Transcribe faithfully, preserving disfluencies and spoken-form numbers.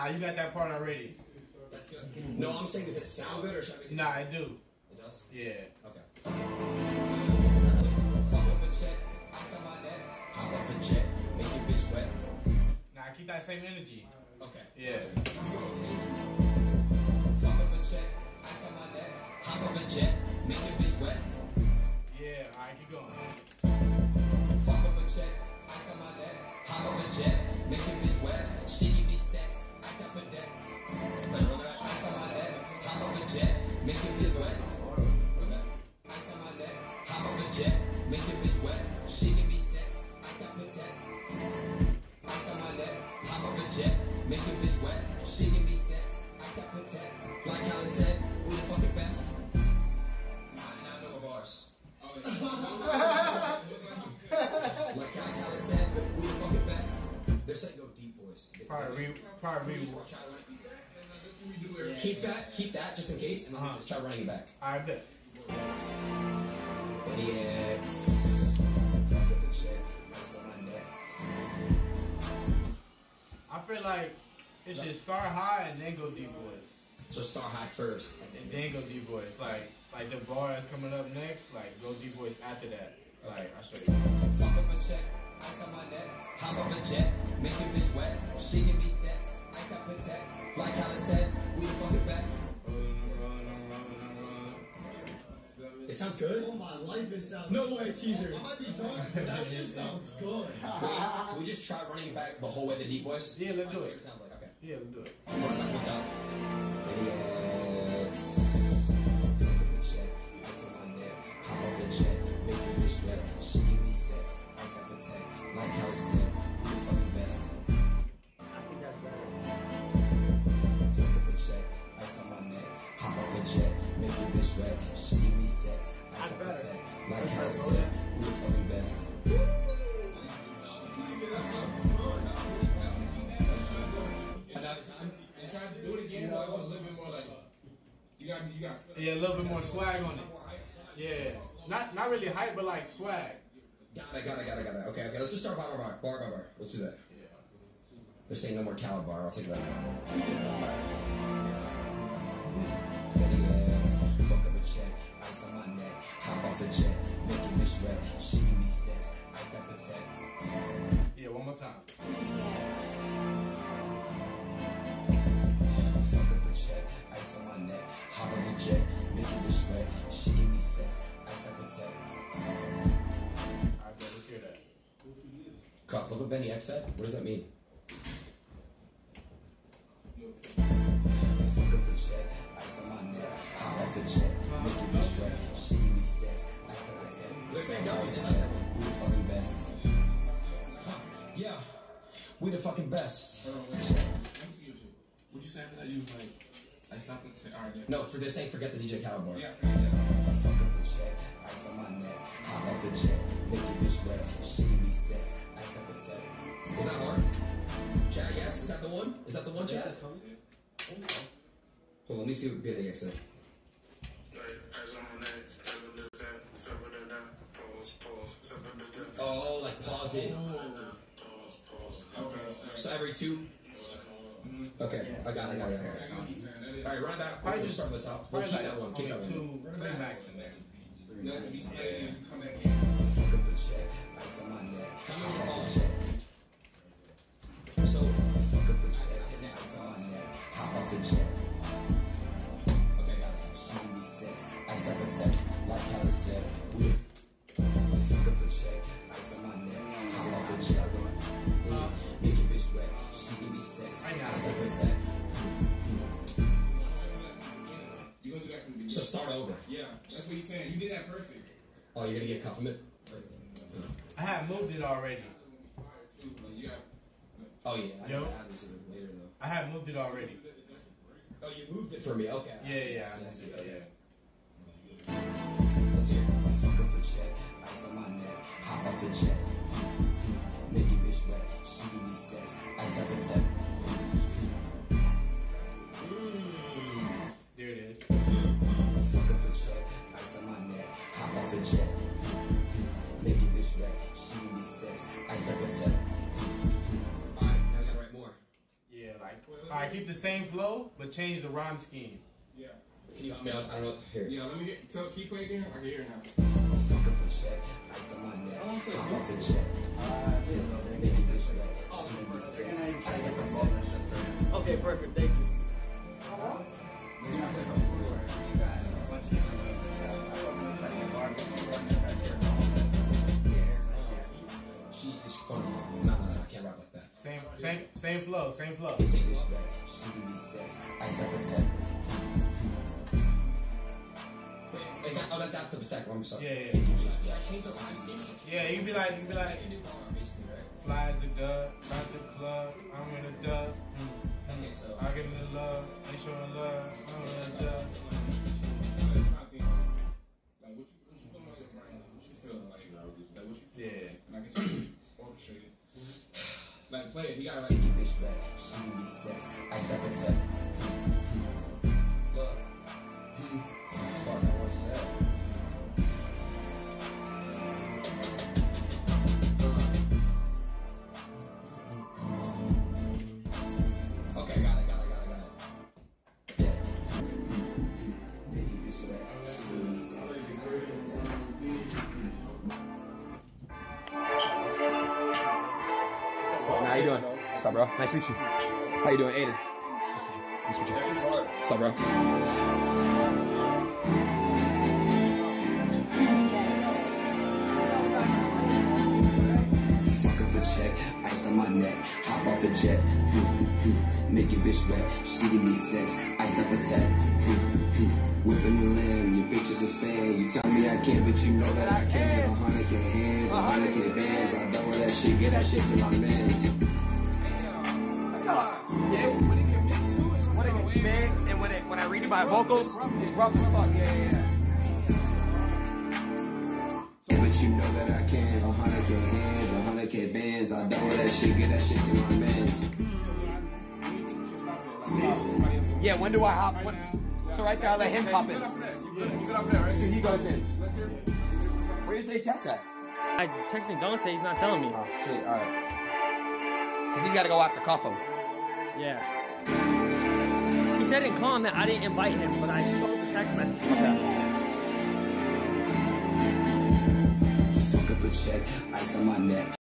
you got that part already. That's good. No, I'm saying, does it sound good or should I make it? Nah, I do. It does? Yeah. Okay. Fuck up a check, ice on my neck, hop up a jet, make your bitch wet. Nah, keep that same energy. Okay. Yeah. Fuck up a check, ice on my neck, hop up a jet, make your bitch wet. Yeah, alright, keep going. Fuck up a check, ice on my neck, hop up a jet, make your bitch wet. She give me sex, ice up a deck. Ice on my neck, hop up a jet, make your bitch wet. Ice on my neck, hop up a jet, make your bitch wet. She give me sex, ice up a deck. Ice on my neck, hop up a jet, make your bitch wet. She give me sex, ice up a deck. Like how it said, we the fucking best. Nah, now I know the bars. Like how it said, we the fucking best. They're saying go deep voice. Probably re, probably re. Keep that, keep that just in case, and then uh-huh. just try running it back. I bet. B Y N X. Fuck up the check, ice on my neck. I feel like it should start high and then go deep voice. So start high first. And then, and then go deep voice. Like like the bar is coming up next, like go deep voice after that. Like I'll show you. Fuck up a check, ice on my neck, hop up a jet, make your bitch wet. She give me sex, ice up a tech. Like how it said, we the fucking best. It sounds good? Oh my life, it sounds No way, cheeser. I might be drunk, but that shit sounds good. Wait, can we just try running back the whole way the deep voice? Yeah, let's do it. It sounds like, okay. Yeah, let's do it. Run back what's out. B Y N X. Fuck up a check, ice on my neck, hop up a jet, make your bitch wet. She give me sex, ice up a tech. Like how it said, we the fucking best. I think that's better. Fuck up a check, ice on my neck, hop up a jet, make your bitch wet. She give me sex, ice up a tech. Like how it said, we the fucking best. Another time, and try to do it again, but a little bit more like you got, you got. Yeah, a little bit more swag on it. Yeah, not not really hype, but like swag. Got it, got it, got it, got it. Okay, okay, let's just start bar by bar, bar by bar. Let's do that. They're saying no more cow bar. I'll take that out. Betty X, fuck up a check, ice on my neck, hop off the jet, make your bitch wet. She give me sex, ice up a tech. Yeah, one more time. Fuck up a check, ice on my neck, hop on the jet, make your bitch wet. She give me sex, ice up a tech. Alright, let's hear that. Cuff, look what Benny X said. What does that mean? Fuck up a check, ice on my neck, hop off the jet, make your bitch wet. She give me sex, ice up a tech. Listen, no, it's like we the fucking best. Yeah, we the fucking best. Hold on, wait. Let me see your shit. What you say after that? You was like, like stop and say, alright, then. No, for this ain't forget the D J Calibar. Yeah, forget that. Fuck up a check, ice on my neck, hop off the jet, make your bitch wet. She give me sex, ice up a tech. Is that hard? Chat, yes? Is that the one? Is that the one, chat? Hold on, let me see what B Y N X said. Oh, like pause it. Pause, pause. Okay. So every two? Okay, I got it, I got it, I got it. Alright, run back. We'll just start with the top. We'll keep that one, keep that one. Two, three max in there. Let me play and come back in. Fuck up the check, ice on my neck. Come on, all check. So, fuck up the check, ice on my neck, hop off the jet. Okay, got it. She give me sex, ice up a tech, like how it said. We fuck up the check, ice on my neck, hop off the jet. Make your bitch wet, she give me sex, ice up a tech. You're gonna do that from the beginning. So start over. Yeah, that's what he's saying. You did that perfect. Oh, you're gonna get compliment? I had moved it already. You got. Oh yeah, I Yo. know that later though. I had moved it already. Oh, you moved it for me. Okay. Yeah, yeah, I moved it. Yeah. Let's hear it. Fuck up the check, ice on my neck, hop off the jet. Make your bitch wet, she give me sex, ice up the tech. There it is. Fuck up the check, ice on my neck, hop off the jet. Make your bitch wet, she give me sex, ice up the tech. Alright, now I gotta write more. Yeah, like, alright, keep same flow, but change the rhyme scheme. Yeah. Can you help me out? I don't know. Here. Yeah, let me hear. So, can you play again? I can hear it now. Fuck up a check, ice on my neck. Hop off the jet. Make it bitch wet. She give me sex. Ice like a set. Okay, perfect. Thank you. She's just funny. Nah, nah, nah, I can't rap like that. Same, same, same flow, same flow. Make it bitch wet. She give me sex. Ice like a set. Wait, is that, oh, that's after the protect. I'm sorry. Yeah, yeah. Change the rhyme scheme. Yeah, you be like, you be like, fly as a dove, not the club, I'm in a dove. Okay, so. I give them the love, they showing love, I'm in a dove. That's not the, like, what you, what you feeling on your brain? What you feeling like? Like, what you feel? Yeah. And I can just orchestrate it. Like, play it. He gotta, like, Bitch wet. She give me sex. Ice like a set. Look. Fuck, what's that? Okay, got it, got it, got it, got it. Yeah. How you doing? What's up, bro? Nice to meet you. How you doing, Adin? Nice to meet you. Nice to meet you. What's up, bro? Fuck up a check, ice on my neck, hop off the jet, make your bitch wet, she give me sex, ice up a tech, whipping the lamb, your bitch is a fan, you tell me I can't, but you know that I can, a hundred K hands, a hundred K bands, I double that shit, get that shit to my mans. Yeah, when it can mix, when it can mix, and when it when I read it by vocals, it's rough as fuck. Yeah, yeah, yeah. Yeah, but you know that I can, a hundred K hands, a hundred K bands, I double that shit, get that shit to my mans. Yeah, when do I hop? When, so right there, I let him hop in. So he goes in. Where's H S at? I texting Dante. He's not telling me. Oh shit! All right. Cause he's got to go after Coffo. Yeah. He said in calm that I didn't invite him, but I showed the text message. Okay. Fuck up a check, ice on my neck.